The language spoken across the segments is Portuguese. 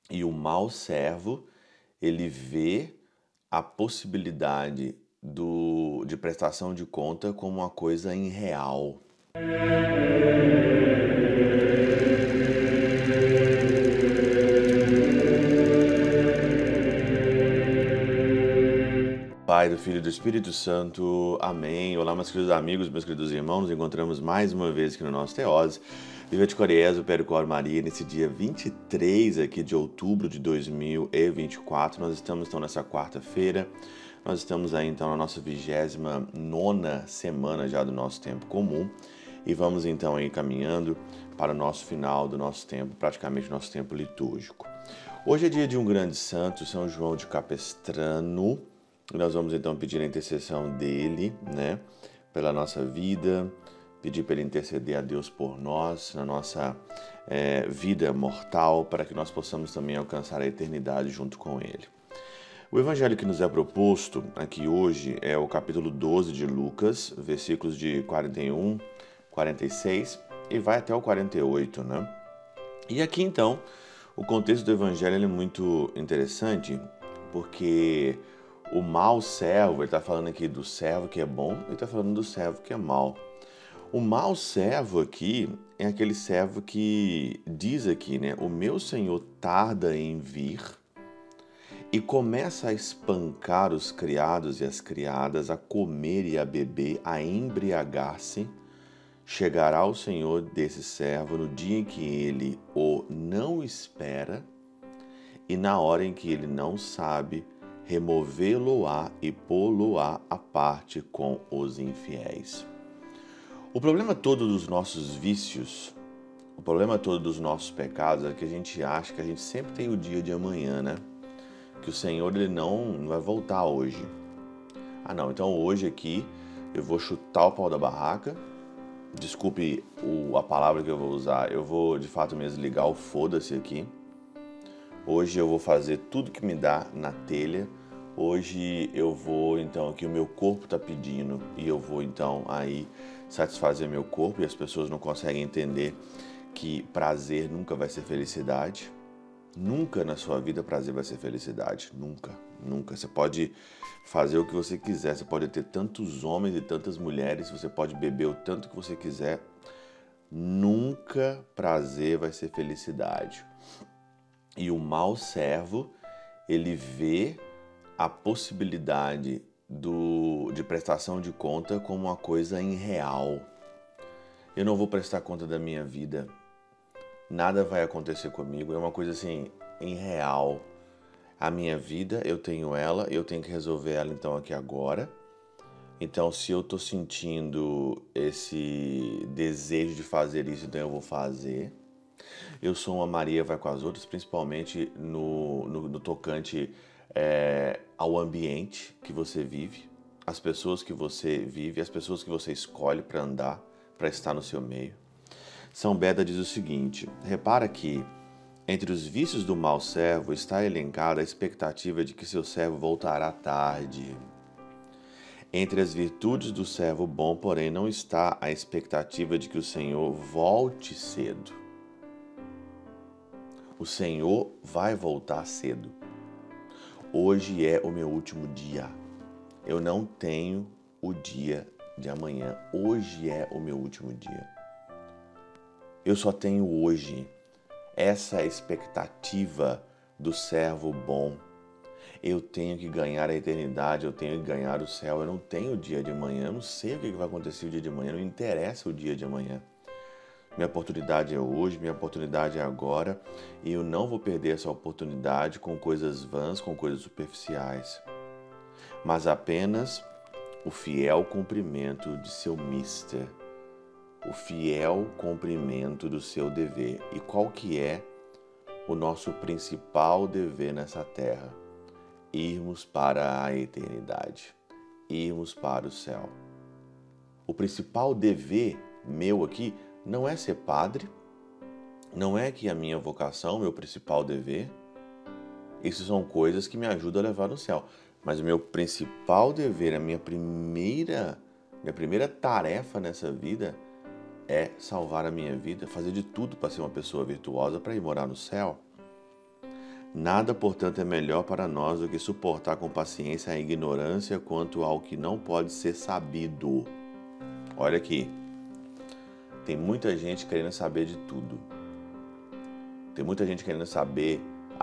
E o mau servo, ele vê a possibilidade de prestação de conta como uma coisa irreal. Pai, do Filho e do Espírito Santo. Amém. Olá, meus queridos amigos, meus queridos irmãos. Nos encontramos mais uma vez aqui no nosso Teose. Viva de Coriésio, Percor Maria, nesse dia 23 aqui de outubro de 2024. Nós estamos então nessa quarta-feira. Nós estamos aí então na nossa 29ª semana já do nosso tempo comum. E vamos então aí caminhando para o nosso final do nosso tempo, praticamente nosso tempo litúrgico. Hoje é dia de um grande santo, São João de Capestrano. Nós vamos então pedir a intercessão dele, né, pela nossa vida, pedir para ele interceder a Deus por nós, na nossa vida mortal, para que nós possamos também alcançar a eternidade junto com ele. O evangelho que nos é proposto aqui hoje é o capítulo 12 de Lucas, versículos de 41, 46 e vai até o 48, né? E aqui então, o contexto do evangelho é muito interessante, porque o mau servo, ele está falando aqui do servo que é bom e está falando do servo que é mau. O mau servo aqui é aquele servo que diz aqui, né? O meu senhor tarda em vir e começa a espancar os criados e as criadas, a comer e a beber, a embriagar-se. Chegará o senhor desse servo no dia em que ele o não espera e na hora em que ele não sabe, removê-lo-á e pô-lo-á à parte com os infiéis. O problema todo dos nossos vícios, o problema todo dos nossos pecados é que a gente acha que a gente sempre tem o dia de amanhã, né? Que o Senhor ele não vai voltar hoje. Ah não, então hoje aqui eu vou chutar o pau da barraca. Desculpe a palavra que eu vou usar, eu vou de fato mesmo ligar o foda-se aqui. Hoje eu vou fazer tudo que me dá na telha. Hoje eu vou, então, aqui o meu corpo está pedindo e eu vou, então, aí satisfazer meu corpo e as pessoas não conseguem entender que prazer nunca vai ser felicidade. Nunca na sua vida prazer vai ser felicidade. Nunca, nunca. Você pode fazer o que você quiser, você pode ter tantos homens e tantas mulheres, você pode beber o tanto que você quiser. Nunca prazer vai ser felicidade. E o mau servo, ele vê a possibilidade de prestação de conta como uma coisa irreal. Eu não vou prestar conta da minha vida, nada vai acontecer comigo, é uma coisa assim, irreal. A minha vida, eu tenho ela, eu tenho que resolver ela então aqui agora. Então, se eu tô sentindo esse desejo de fazer isso, então eu vou fazer. Eu sou uma Maria vai com as outras, principalmente no tocante ao ambiente que você vive, as pessoas que você vive, as pessoas que você escolhe para andar, para estar no seu meio. São Beda diz o seguinte: repara que entre os vícios do mau servo está elencada a expectativa de que seu servo voltará tarde. Entre as virtudes do servo bom, porém, não está a expectativa de que o Senhor volte cedo. O Senhor vai voltar cedo. Hoje é o meu último dia. Eu não tenho o dia de amanhã. Hoje é o meu último dia. Eu só tenho hoje. Essa é a expectativa do servo bom. Eu tenho que ganhar a eternidade, eu tenho que ganhar o céu. Eu não tenho o dia de amanhã, eu não sei o que vai acontecer o dia de amanhã, não interessa o dia de amanhã. Minha oportunidade é hoje, minha oportunidade é agora, e eu não vou perder essa oportunidade com coisas vãs, com coisas superficiais, mas apenas o fiel cumprimento de seu mister, o fiel cumprimento do seu dever. E qual que é o nosso principal dever nessa terra? Irmos para a eternidade, irmos para o céu. O principal dever meu aqui não é ser padre, não é que a minha vocação, meu principal dever, isso são coisas que me ajudam a levar no céu. Mas o meu principal dever, a minha primeira tarefa nessa vida é salvar a minha vida, fazer de tudo para ser uma pessoa virtuosa para ir morar no céu. Nada, portanto, é melhor para nós do que suportar com paciência a ignorância quanto ao que não pode ser sabido. Olha aqui, tem muita gente querendo saber de tudo. Tem muita gente querendo saber,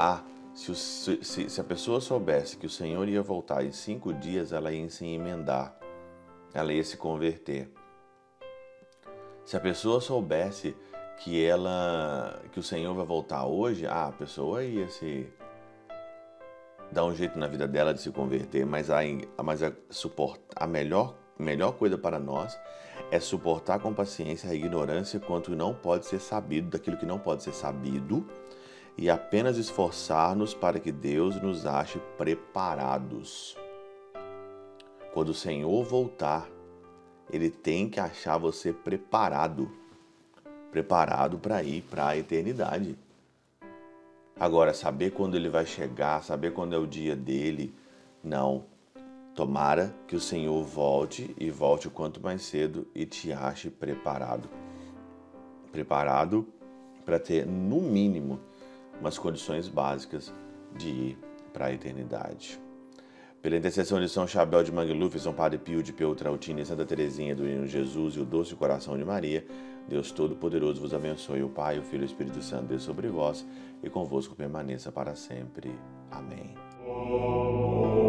se a pessoa soubesse que o Senhor ia voltar em 5 dias, ela ia se emendar, ela ia se converter. Se a pessoa soubesse que o Senhor vai voltar hoje, a pessoa ia se dar um jeito na vida dela de se converter, mas a melhor coisa para nós é suportar com paciência a ignorância quanto não pode ser sabido, daquilo que não pode ser sabido, e apenas esforçar-nos para que Deus nos ache preparados. Quando o Senhor voltar, Ele tem que achar você preparado para ir para a eternidade. Agora, saber quando Ele vai chegar, saber quando é o dia dele, não. Tomara que o Senhor volte e volte o quanto mais cedo e te ache preparado. Preparado para ter, no mínimo, umas condições básicas de ir para a eternidade. Pela intercessão de São Chabel de Mangluf, São Padre Pio de Peltrautina e Santa Teresinha do Menino Jesus e o Doce Coração de Maria, Deus Todo-Poderoso vos abençoe, o Pai, o Filho e o Espírito Santo, Deus sobre vós e convosco permaneça para sempre. Amém.